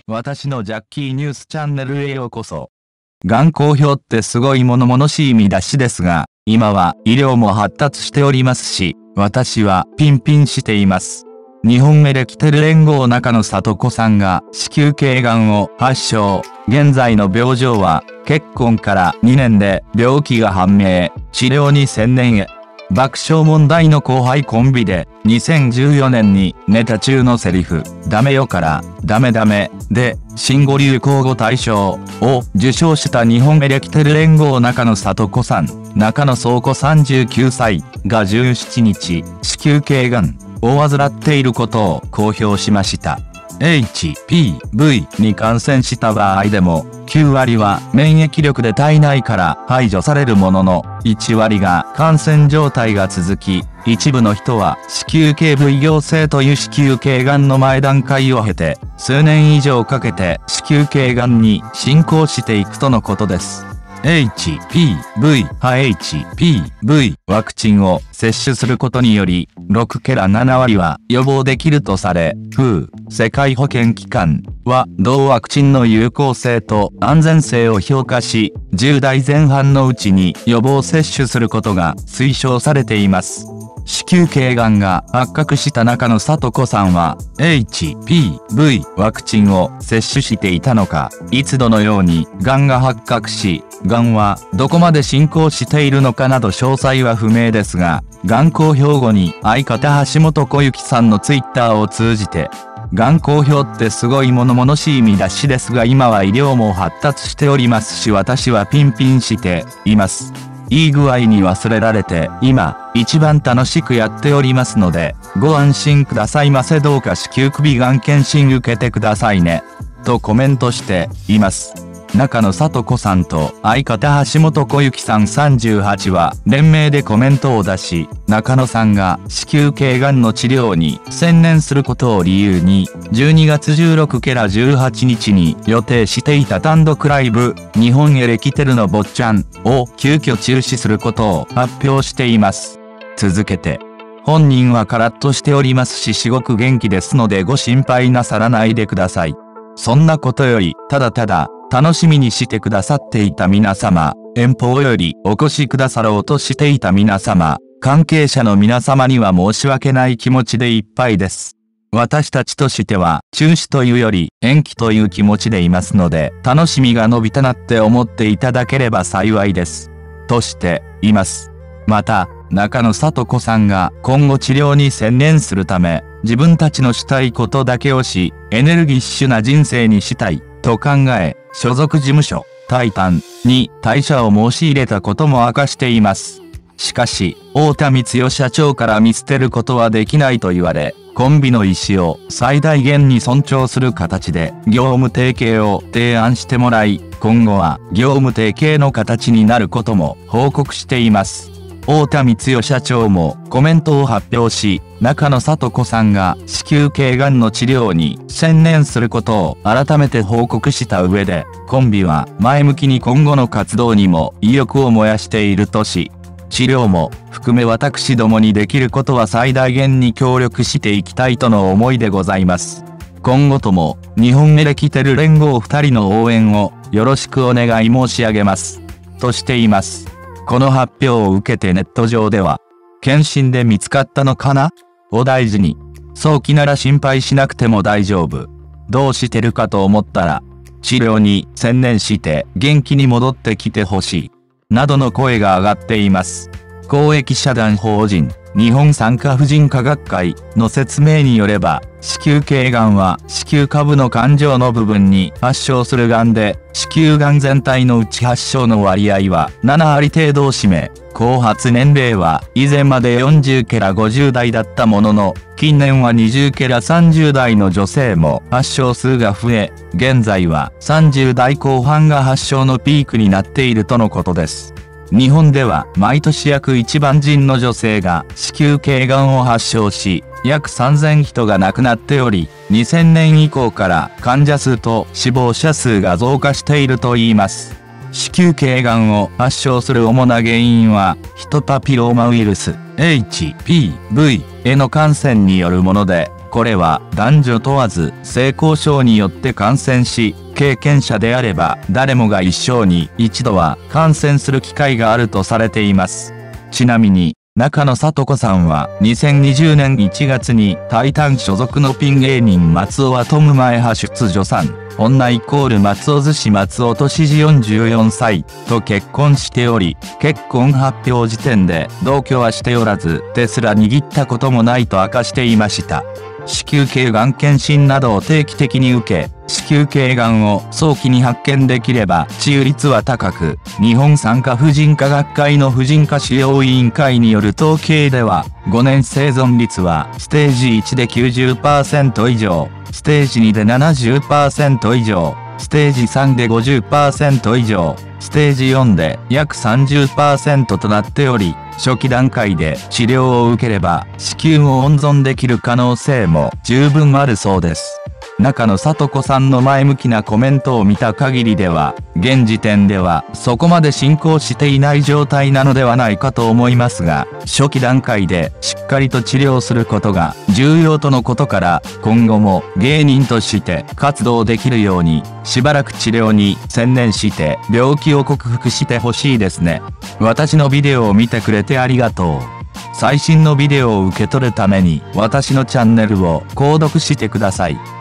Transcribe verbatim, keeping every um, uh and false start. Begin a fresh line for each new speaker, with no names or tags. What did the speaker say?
私のジャッキーニュースチャンネルへようこそ。がん公表ってすごい物々しい見出しですが、今は医療も発達しておりますし、私はピンピンしています。日本エレキテル連合中野聡子さんが子宮頸がんを発症。現在の病状は、結婚からにねんで病気が判明、治療に専念へ。爆笑問題の後輩コンビで、にせんじゅうよねんにネタ中のセリフ、ダメよからダメダメで、新語・流行語大賞を受賞した日本エレキテル連合中野聡子さん、中野聡子さんじゅうきゅうさいがじゅうしちにち、子宮頸がんを患っていることを公表しました。エイチピーブイ に感染した場合でも、きゅうわりは免疫力で体内から排除されるものの、いちわりが感染状態が続き、一部の人は子宮頸部異形成という子宮頸がんの前段階を経て、数年以上かけて子宮頸がんに進行していくとのことです。エイチピーブイ は エイチピーブイ ワクチンを接種することにより、ろくからななわりは予防できるとされ、ダブリューエイチオー 世界保健機関は同ワクチンの有効性と安全性を評価し、じゅうだいぜん半のうちに予防接種することが推奨されています。子宮頸がんが発覚した中野聡子さんは エイチピーブイ ワクチンを接種していたのか、いつどのようにがんが発覚し、がんはどこまで進行しているのかなど詳細は不明ですが、がん公表後に相方橋本小雪さんのツイッターを通じて、がん公表ってすごい物々しい見出しですが今は医療も発達しておりますし私はピンピンしています。いい具合に忘れられて今一番楽しくやっておりますのでご安心くださいませ。どうか子宮首がん検診受けてくださいね。とコメントしています。中野聡子さんと相方橋本小雪さんさんじゅうはちは連名でコメントを出し、中野さんが子宮頸がんの治療に専念することを理由に、じゅうにがつじゅうろくからじゅうはちにちに予定していた単独ライブ、日本エレキテルの坊ちゃんを急遽中止することを発表しています。続けて、本人はカラッとしておりますしすごく元気ですのでご心配なさらないでください。そんなことより、ただただ、楽しみにしてくださっていた皆様、遠方よりお越しくださろうとしていた皆様、関係者の皆様には申し訳ない気持ちでいっぱいです。私たちとしては中止というより延期という気持ちでいますので、楽しみが伸びたなって思っていただければ幸いです。としています。また、中野聡子さんが今後治療に専念するため、自分たちのしたいことだけをし、エネルギッシュな人生にしたい、と考え、所属事務所、タイタンに退社を申し入れたことも明かしています。しかし、太田光代社長から見捨てることはできないと言われ、コンビの意思を最大限に尊重する形で業務提携を提案してもらい、今後は業務提携の形になることも報告しています。太田光代社長もコメントを発表し、中野聡子さんが子宮頸がんの治療に専念することを改めて報告した上で、コンビは前向きに今後の活動にも意欲を燃やしているとし、治療も含め私どもにできることは最大限に協力していきたいとの思いでございます。今後とも日本エレキテル連合ふたりの応援をよろしくお願い申し上げます。としています。この発表を受けてネット上では、検診で見つかったのかな？お大事に。早期なら心配しなくても大丈夫。どうしてるかと思ったら、治療に専念して元気に戻ってきてほしい。などの声が上がっています。公益社団法人日本産科婦人科学会の説明によれば、子宮頸がんは子宮下部の管状の部分に発症するがんで、子宮がん全体のうち発症の割合はななわり程度を占め、後発年齢は以前までよんじゅうからごじゅうだいだったものの、近年はにじゅうからさんじゅうだいの女性も発症数が増え、現在はさんじゅうだいこう半が発症のピークになっているとのことです。日本では毎年約いちまんじんの女性が子宮頸がんを発症し、約さんぜんひとが亡くなっており、にせんねん以降から患者数と死亡者数が増加しているといいます。子宮頸がんを発症する主な原因は、ヒトパピローマウイルス エイチピーブイ への感染によるもので、 これは男女問わず性交渉によって感染し、経験者であれば誰もが一生に一度は感染する機会があるとされています。ちなみに、中野聡子さんはにせんにじゅうねんいちがつにタイタン所属のピン芸人松尾はトム前派出女さん、女イコール松尾寿司松尾俊二よんじゅうよんさいと結婚しており、結婚発表時点で同居はしておらず手すら握ったこともないと明かしていました。子宮頸がん検診などを定期的に受け、子宮頸がんを早期に発見できれば治癒率は高く、日本産科婦人科学会の婦人科使用委員会による統計では、ごねん生存率はステージいちで きゅうじゅっパーセント 以上、ステージにで ななじゅっパーセント 以上、ステージさんで ごじゅっパーセント 以上、ステージよんで約 さんじゅっパーセント となっており、初期段階で治療を受ければ子宮を温存できる可能性も十分あるそうです。中野聡子さんの前向きなコメントを見た限りでは、現時点ではそこまで進行していない状態なのではないかと思いますが、初期段階でしっかりと治療することが重要とのことから、今後も芸人として活動できるように、しばらく治療に専念して病気を克服してほしいですね。私のビデオを見てくれてありがとう。最新のビデオを受け取るために私のチャンネルを購読してください。